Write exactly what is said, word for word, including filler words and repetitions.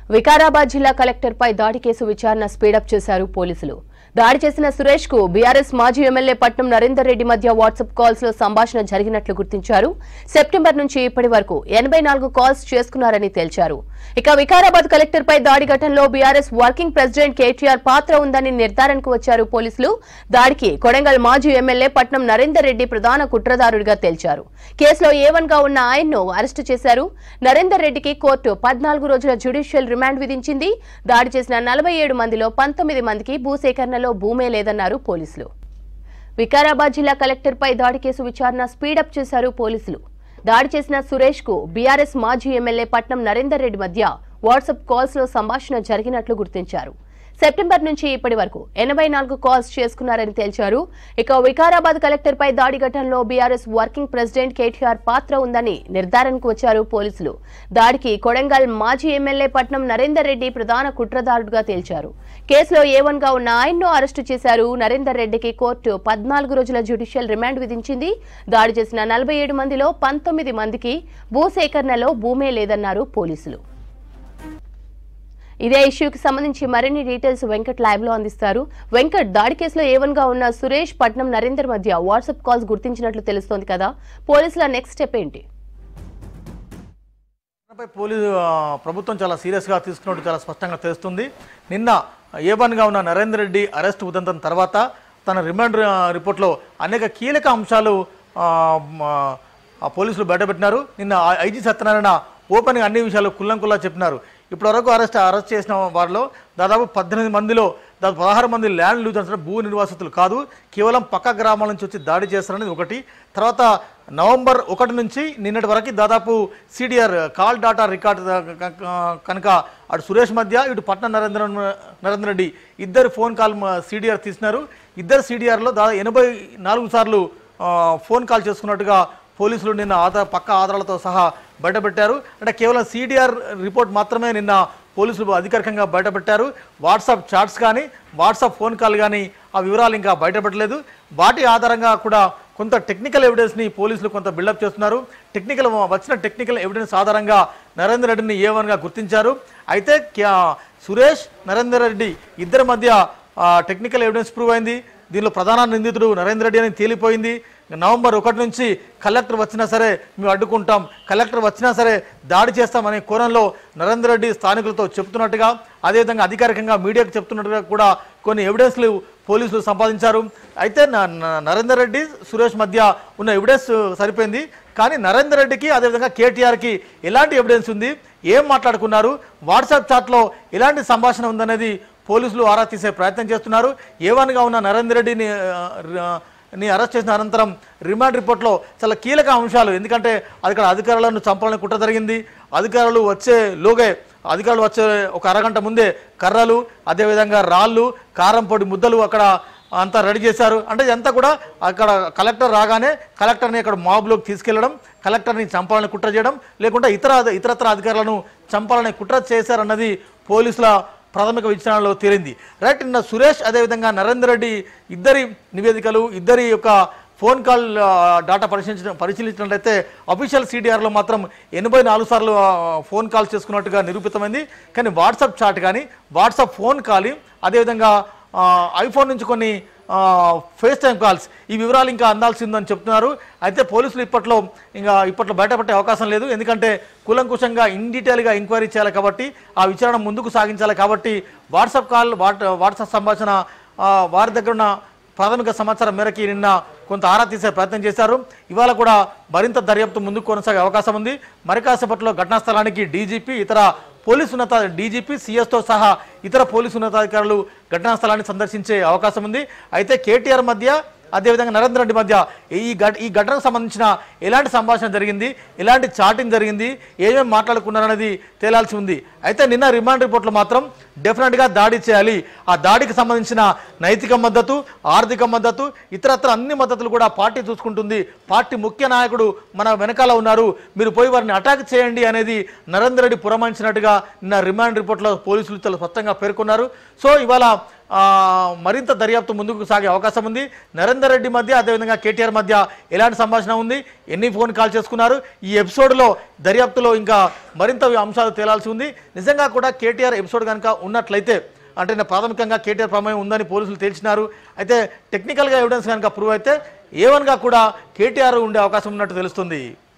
వికారాబాద్ జిల్లా కలెక్టర్ పై దాడి కేసు విచారణ స్పీడప్ చేశారు పోలీసులు. దాడి చేసిన సురేష్ కు బీఆర్ఎస్ మాజీ ఎమ్మెల్యే పట్నం నరేందర్ రెడ్డి మధ్య వాట్సాప్ కాల్స్ లో సంభాషణ జరిగినట్లు గుర్తించారు. సెప్టెంబర్ నుంచి ఇప్పటి వరకు ఎనభై నాలుగు కాల్స్ చేసుకున్నారని తేల్చారు. ఇక వికారాబాద్ కలెక్టర్ పై దాడి ఘటనలో బీఆర్ఎస్ వర్కింగ్ ప్రెసిడెంట్ కేటీఆర్ పాత్ర ఉందని నిర్ధారణకు వచ్చారు పోలీసులు. దాడికి కొడంగల్ మాజీ ఎమ్మెల్యే పట్నం నరేందర్ రెడ్డి ప్రధాన కుట్రదారుడిగా తేల్చారు. కేసులో ఏవన్ గా ఉన్న ఆయన్ను అరెస్టు చేశారు. నరేందర్ రెడ్డికి కోర్టు పద్నాలుగు రోజుల జ్యుడిషియల్ రిమాండ్ విధించింది. దాడి చేసిన నలభై ఏడు మందిలో పంతొమ్మిది మందికి భూసేకరణ భూమే లేదన్నారు పోలీసులు. వికారాబాద్ జిల్లా కలెక్టర్ పై దాడి కేసు విచారణ స్పీడప్ చేశారు పోలీసులు. దాడి చేసిన సురేష్ కు బీఆర్ఎస్ మాజీ ఎమ్మెల్యే పట్నం నరేందర్ రెడ్డి మధ్య వాట్సాప్ కాల్స్ లో సంభాషణ జరిగినట్లు గుర్తించారు. సెప్టెంబర్ నుంచి ఇప్పటి వరకు ఎనభై నాలుగు కాల్స్ చేసుకున్నారని తేల్చారు. ఇక వికారాబాద్ కలెక్టర్ పై దాడి ఘటనలో బీఆర్ఎస్ వర్కింగ్ ప్రెసిడెంట్ కేటీఆర్ పాత్ర ఉందని నిర్ధారణకు వచ్చారు పోలీసులు. దాడికి కొడంగల్ మాజీ ఎమ్మెల్యే పట్నం నరేందర్ రెడ్డి ప్రధాన కుట్రదారుడుగా తేల్చారు. కేసులో ఏవన్ గా ఉన్న ఆయన్ను అరెస్టు చేశారు. నరేందర్ రెడ్డికి కోర్టు పద్నాలుగు రోజుల జ్యుడిషియల్ రిమాండ్ విధించింది. దాడి చేసిన నలభై ఏడు మందిలో పంతొమ్మిది మందికి భూసేకరణలో భూమే లేదన్నారు పోలీసులు. ఇదే ఇష్యూకి సంబంధించి మరిన్ని డీటెయిల్స్ వెంకట్ లైవ్ లో అందిస్తారు. వెంకట్, దాడి కేసులో ఏవన్ గా ఉన్న సురేష్ పట్నం నరేందర్ మధ్య వాట్సాప్ కాల్స్ గుర్తించినట్లు తెలుస్తోంది కదా, పోలీసుల నెక్స్ట్ స్టెప్ ఏంటి? పోలీసు ప్రభుత్వం చాలా సీరియస్ గా తీసుకున్నట్టు చాలా స్పష్టంగా తెలుస్తుంది. నిన్న ఏవన్ గా ఉన్న నరేందర్ రెడ్డి అరెస్ట్ ఉదంతం తర్వాత తన రిమాండ్ రిపోర్ట్లో అనేక కీలక అంశాలు పోలీసులు బయటపెట్టినారు. నిన్న ఐజీ సత్యనారాయణ ఓపెన్ అన్ని విషయాలు కుల్లంకుల్లా చెప్పినారు. ఇప్పటివరకు అరెస్ట్ అరెస్ట్ చేసిన వారిలో దాదాపు పద్దెనిమిది మందిలో దాదాపు పదహారు మంది ల్యాండ్ లూజర్స్, భూ నిర్వాసితులు కాదు, కేవలం పక్క గ్రామాల నుంచి వచ్చి దాడి చేస్తారనేది ఒకటి. తర్వాత నవంబర్ ఒకటి నుంచి నిన్నటి వరకు దాదాపు సిడిఆర్ కాల్ డాటా రికార్డు కనుక అటు సురేష్ మధ్య ఇటు పట్నం నరేంద్ర నరేందర్ రెడ్డి ఇద్దరు ఫోన్ కాల్ సిడిఆర్ తీసినారు. ఇద్దరు సిడిఆర్లో దాదాపు ఎనభై నాలుగు సార్లు ఫోన్ కాల్ చేసుకున్నట్టుగా పోలీసులు నిన్న ఆధార పక్క ఆధారాలతో సహా బయటపెట్టారు. అంటే కేవలం సిడిఆర్ రిపోర్ట్ మాత్రమే నిన్న పోలీసులు అధికారికంగా బయటపెట్టారు. వాట్సాప్ చాట్స్ కానీ వాట్సాప్ ఫోన్ కాల్ కానీ ఆ వివరాలు ఇంకా బయటపెట్టలేదు. వాటి ఆధారంగా కూడా కొంత టెక్నికల్ ఎవిడెన్స్ని పోలీసులు కొంత బిల్డప్ చేస్తున్నారు. టెక్నికల్ వచ్చిన టెక్నికల్ ఎవిడెన్స్ ఆధారంగా నరేందర్ రెడ్డిని ఏవన్గా గుర్తించారు. అయితే సురేష్ నరేందర్ రెడ్డి ఇద్దరి మధ్య టెక్నికల్ ఎవిడెన్స్ ప్రూవ్ అయింది. దీనిలో ప్రధాన నిందితుడు నరేందర్ రెడ్డి అని తేలిపోయింది. నవంబర్ ఒకటి నుంచి కలెక్టర్ వచ్చినా సరే మేము అడ్డుకుంటాం, కలెక్టర్ వచ్చినా సరే దాడి చేస్తామనే కోణంలో నరేందర్ రెడ్డి స్థానికులతో చెప్తున్నట్టుగా, అదేవిధంగా అధికారికంగా మీడియాకు చెప్తున్నట్టుగా కూడా కొన్ని ఎవిడెన్స్లు పోలీసులు సంపాదించారు. అయితే నరేందర్ రెడ్డి సురేష్ మధ్య ఉన్న ఎవిడెన్స్ సరిపోయింది. కానీ నరేందర్ రెడ్డికి అదేవిధంగా కేటీఆర్కి ఎలాంటి ఎవిడెన్స్ ఉంది, ఏం మాట్లాడుకున్నారు, వాట్సాప్ చాట్లో ఎలాంటి సంభాషణ ఉందనేది పోలీసులు ఆరా తీసే ప్రయత్నం చేస్తున్నారు. ఏవన్గా ఉన్న నరేందర్ రెడ్డిని ని అరెస్ట్ చేసిన అనంతరం రిమాండ్ రిపోర్ట్లో చాలా కీలక అంశాలు, ఎందుకంటే అక్కడ అధికారులను చంపాలని కుట్ర జరిగింది. అధికారులు వచ్చే లోగే అధికారులు వచ్చే ఒక అరగంట ముందే కర్రలు, అదేవిధంగా రాళ్ళు, కారం పొడి ముద్దలు అక్కడ అంతా రెడీ చేశారు. అంటే ఇదంతా కూడా అక్కడ కలెక్టర్ రాగానే కలెక్టర్ని అక్కడ మాబ్లోకి తీసుకెళ్లడం, కలెక్టర్ని చంపాలని కుట్ర చేయడం, లేకుంటే ఇతర ఇతరత్ర అధికారులను చంపాలని కుట్ర చేశారన్నది పోలీసుల ప్రాథమిక విచారణలో తేలింది. రైట్, నిన్న సురేష్ అదేవిధంగా నరేందర్ రెడ్డి ఇద్దరి నివేదికలు, ఇద్దరి యొక్క ఫోన్ కాల్ డాటా పరిశీలించడం పరిశీలించినట్లయితే అఫీషియల్ సిడిఆర్లో మాత్రం ఎనభై నాలుగు సార్లు ఫోన్ కాల్ చేసుకున్నట్టుగా నిరూపితమైంది. కానీ వాట్సాప్ చాట్ కానీ వాట్సాప్ ఫోన్ కాల్, అదేవిధంగా ఐఫోన్ నుంచి కొన్ని ఫేస్ టైం కాల్స్, ఈ వివరాలు ఇంకా అందాల్సి ఉందని చెప్తున్నారు. అయితే పోలీసులు ఇప్పట్లో ఇంకా ఇప్పట్లో బయటపడే అవకాశం లేదు. ఎందుకంటే కూలంకుషంగా ఇన్ డీటెయిల్గా ఎంక్వైరీ చేయాలి కాబట్టి, ఆ విచారణ ముందుకు సాగించాలి కాబట్టి వాట్సాప్ కాల్ వాట్ వాట్సాప్ సంభాషణ వారి దగ్గర ఉన్న ప్రాథమిక సమాచారం మేరకి నిన్న కొంత ఆరా తీసే ప్రయత్నం చేశారు. ఇవాళ కూడా మరింత దర్యాప్తు ముందుకు కొనసాగే అవకాశం ఉంది. మరి కాసేపట్లో ఘటనా స్థలానికి డీజీపీ, ఇతర పోలీసు ఉన్నత డీజీపీ, సీఎస్తో సహా ఇతర పోలీసు ఉన్నతాధికారులు ఘటనా స్థలాన్ని సందర్శించే అవకాశం ఉంది. అయితే కేటీఆర్ మధ్య అదేవిధంగా నరేందర్ రెడ్డి మధ్య ఈ ఈ ఘటనకు సంబంధించిన ఎలాంటి సంభాషణ జరిగింది, ఎలాంటి చాటింగ్ జరిగింది, ఏమేమి మాట్లాడుకున్నారనేది తేలాల్సి ఉంది. అయితే నిన్న రిమాండ్ రిపోర్ట్లో మాత్రం డెఫినెట్గా దాడి చేయాలి, ఆ దాడికి సంబంధించిన నైతిక మద్దతు, ఆర్థిక మద్దతు, ఇతరత్ర అన్ని మద్దతులు కూడా పార్టీ చూసుకుంటుంది. పార్టీ ముఖ్య నాయకుడు మన వెనకాల ఉన్నారు, మీరు పోయి వారిని అటాక్ చేయండి అనేది నరేందర్ రెడ్డి పురమాయించినట్టుగా నిన్న రిమాండ్ రిపోర్ట్లో పోలీసులు చాలా స్పష్టంగా పేర్కొన్నారు. సో ఇవాళ మరింత దర్యాప్తు ముందుకు సాగే అవకాశం ఉంది. నరేందర్ రెడ్డి మధ్య అదేవిధంగా కేటీఆర్ మధ్య ఎలాంటి సంభాషణ ఉంది, ఎన్ని ఫోన్ కాల్ చేసుకున్నారు, ఈ ఎపిసోడ్లో దర్యాప్తులో ఇంకా మరింత అంశాలు తేలాల్సి ఉంది. నిజంగా కూడా కేటీఆర్ ఎపిసోడ్ కనుక ఉన్నట్లయితే అంటే ప్రాథమికంగా కేటీఆర్ ప్రమేయం ఉందని పోలీసులు తేల్చినారు. అయితే టెక్నికల్గా ఎవిడెన్స్ కనుక ప్రూవ్ అయితే ఏ వన్గా కూడా కేటీఆర్ ఉండే అవకాశం ఉన్నట్టు తెలుస్తుంది.